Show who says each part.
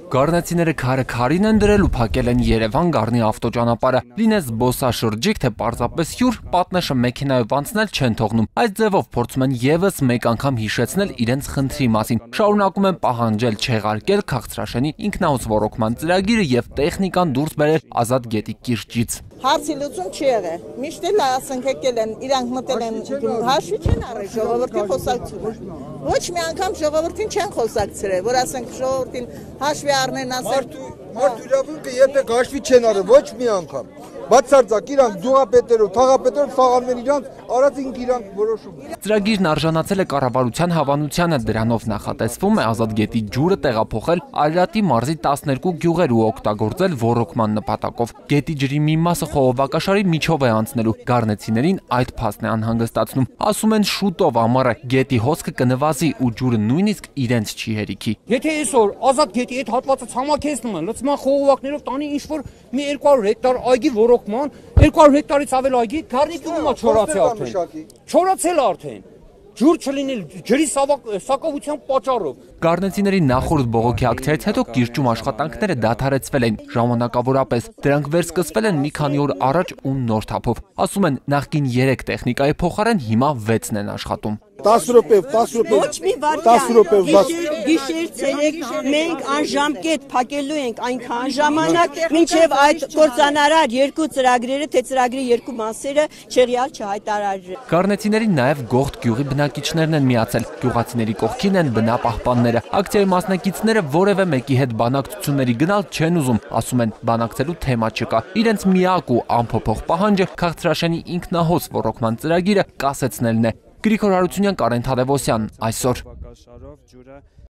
Speaker 1: Գառնեցիները քարը քարին են դրել ու փակել են Երևան-Գառնի ավտոճանապարհը։ Լինես զբոսաշրջիկ, թե պարզապես հյուր, պատնեշը մեքենայով անցնել չեն թողնում։ Այս ձևով փորձում են եւս մեկ անգամ հիշեցնել իրենց խնդրի մասին։ Շարունակում են պահանջել չեղարկել Քաղցրաշենի ինքնահոս ոռոգման ծրագիրը եւ տեխնիկան դուրս բերել Ազատ գետի կիրճից։
Speaker 2: Հարցի լուծում չի եղել։ Միշտ էլ ասենք եկել են, իրանք մտել են հաշվի չեն առել ժողովրդի խոսակցությունը։ Ոչ մի անգամ ժողովրդին չեն խոսակցրել, որ ասենք ժողովրդին հաշվի առնեն ասել։
Speaker 3: Մարդու իրավունքը երբեք հաշվի չեն առել, ոչ մի անգամ։ Բացարձակ իրանք գյուղապետերով, թաղապետերով սաղանում են իրանք, արած ինք իրանք որոշում։
Speaker 1: Ծրագիրն արժանացել է կառավարության հավանությանը, դրանով նախատեսվում է Ազատ գետի ջուրը տեղափոխել Արարատի մարզի 12 գյուղեր ու օգտագործել ոռոգման նպատակով։ Գետի ջրի մի մասը խողովակաշարի միջով է անցնելու, գառնեցիներին այդ փաստն է անհանգստացնում։ Ասում են շուտով ամառը գետի հոսքը կնվազի ու ջուրը նույնիսկ իրենց չի հերիքի։
Speaker 4: Եթե այսօր Ազատ գետի այդ հատվածը ցամաքեցնում են, լցման խողովակներով տանի ինչ-որ մի 200 հեկտար այգի ոռոգման, 200 հեկտարից ավել այգի Գառնի գյուղում չորացել արդեն։ Չորացել արդեն։ Ջուր չլինել ջրի սակավության պատճառով։
Speaker 1: Գառնեցիների նախորդ բողոքի ակցիայից հետո կիրճում աշխատանքները դադարեցվել են ժամանակավորապես։ Դրանք վերսկսվել են մի քանի օր առաջ ու նոր թափով։ Ասում են նախկին 3 տեխնիկայի փոխարեն հիմա 6-ն են աշխատում։
Speaker 3: 10 րոպե
Speaker 5: Ոչ մի վարքյան, գիշեր ցերեկ մենք անժամկետ փակելու ենք այնքան ժամանակ, մինչև այդ կործանարար 2 ծրագրերը, թե ծրագրի 2 մասերը չեղյալ չհայտարարվեն։
Speaker 1: Գառնեցիներին նաև Գողթ գյուղի բնակիչներն են միացել։ Գյուղացիների կողքին են բնապահպանները։ Ակցիայի մասնակիցները որևէ մեկի հետ բանակցությունների գնալ չեն ուզում, ասում են բանակցելու թեմա չկա։ Իրենց միակ ու անփոփոխ պահանջը Քաղցրաշենի ինքնահոս ոռոգման ծրագիրը կասեցնելն է։ Գրիգոր Հարությունյան, Կարեն Թադևոսյան, այսօր։